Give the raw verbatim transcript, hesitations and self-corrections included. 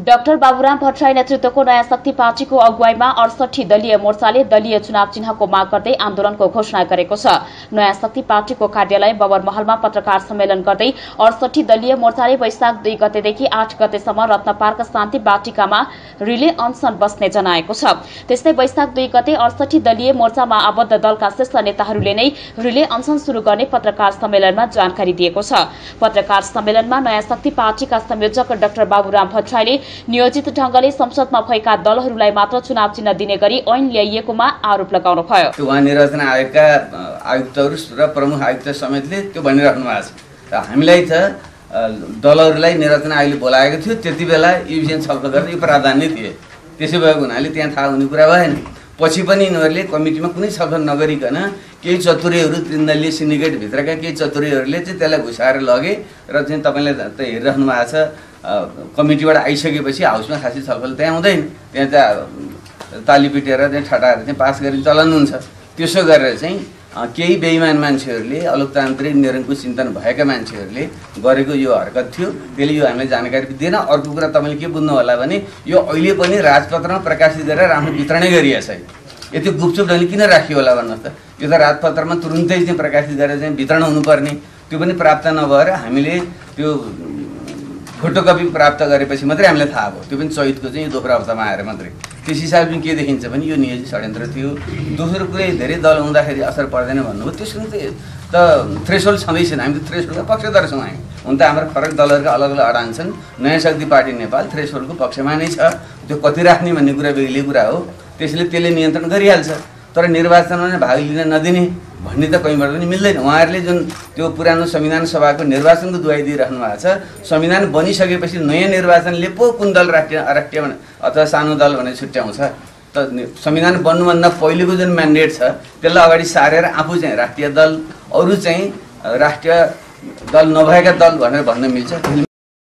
Doctor Baburam Bhattarai नेतृत्वको नयाँ शक्ति पार्टीको अगुवाईमा अडसठी दलीय मोर्चाले दलीय चुनाव चिन्हको माग गर्दै आन्दोलनको घोषणा गरेको छ। नयाँ शक्ति पार्टीको कार्यालय बबर महलमा पत्रकार सम्मेलन गर्दै अडसठी दलीय मोर्चाले वैशाख दुई गतेदेखि आठ गतेसम्म रत्न पार्क शान्ति बाटिकामा रिले अनसन बस्ने जनाएको छ। त्यस्तै वैशाख दुई गते अडसठी दलीय मोर्चामा आबद्ध दलका शीर्ष नेताहरूले नै रिले अनसन शुरू गर्ने पत्रकार सम्मेलनमा जानकारी दिएको छ। पत्रकार सम्मेलनमा नयाँ शक्ति पार्टीका संयोजक डाक्टर बाबुराम भट्टराईले नियोजित ढंगले संसदमा भएका दलहरूलाई मात्र चुनाव चिन्ह दिने गरी ऐन ल्याइएकोमा आरोप लगाउनुभयो। त्यो निर्वाचन आयोगका आयुक्तहरू र प्रमुख आयुक्त समेतले त्यो भनिराख्नु भएको छ। र हामीलाई त दलहरूलाई निर्वाचन आयोगले बोलाएको थियो, त्यति बेला यो विषय छलफल गरेर यो प्रावधान थिए। त्यसै भएको हुनाले त्यहाँ थाहा हुने कुरा भएन। पछि पनि यिनीहरूले कमिटीमा कुनै छलफल नगरिकन केही चतुर्यहरू तीन दलीय सिन्डिकेट भित्रका केही चतुर्यहरूले चाहिँ त्यसलाई घुसाएर लगे र चाहिँ तपाईँले त हेरिराख्नु भएको छ। कमिटीबाट आइसकेपछि हाउसमा खासै छलफल त्यहाँ हुँदैन, त्यहाँ चाहिँ ताली पिटेर चाहिँ ठटाएर चाहिँ पास गर्ने चलन हुन्छ। त्यसो गरेर चाहिँ केही बेइमान मान्छेहरूले अलोकतान्त्रिक निरङ्कुश चिन्तन भएका मान्छेहरूले गरेको यो हरकत थियो। त्यसले यो हामीलाई जानकारी दिएन। अर्को कुरा तपाईँले के बुझ्नु होला भने यो अहिले पनि राजपत्रमा प्रकाशित गरेर राम्रो वितरणै गरिएको छैन। यति गुपचुप ढङ्गले किन राखियो होला भन्नुहोस् त। यो त राजपत्रमा तुरुन्तै चाहिँ प्रकाशित गरेर चाहिँ वितरण हुनुपर्ने, त्यो पनि प्राप्त नभएर हामीले त्यो फोटोकपी प्राप्त गरेपछि मात्रै हामीलाई थाहा भयो। त्यो पनि चैतको चाहिँ दोस्रो हप्तामा आएर मात्रै। त्यस हिसाबले के देखिन्छ भने यो नियोजित षड्यन्त्र थियो। दोस्रो कुरै धेरै दल हुँदाखेरि असर पर्दैन भन्नुभयो। त्यसको त थ्रेसोल्ड छँदै छैन। हामी त थ्रेसोल्डका पक्षधर छौँ। हामी हुन त हाम्रो फरक दलहरूका अलग अलग अडान छन्। नयाँ शक्ति पार्टी नेपाल थ्रेसोल्डको पक्षमा नै छ। त्यो कति राख्ने भन्ने कुरा बेग्लै कुरा हो। त्यसले त्यसले नियन्त्रण गरिहाल्छ। तर निर्वाचनमा भाग लिन नदिने भन्ने त कहीँबाट पनि मिल्दैन। उहाँहरूले जुन त्यो पुरानो संविधान सभाको निर्वाचनको दुहाई दिइराख्नु भएको छ, संविधान बनिसकेपछि नयाँ निर्वाचनले पो कुन दल राष्ट्रिय राष्ट्रिय अथवा सानो दल भनेर छुट्याउँछ त। संविधान बन्नुभन्दा पहिलेको जुन म्यान्डेट छ त्यसलाई अगाडि सारेर आफू चाहिँ राष्ट्रिय दल, अरू चाहिँ राष्ट्रिय दल नभएका दल भनेर भन्न मिल्छ।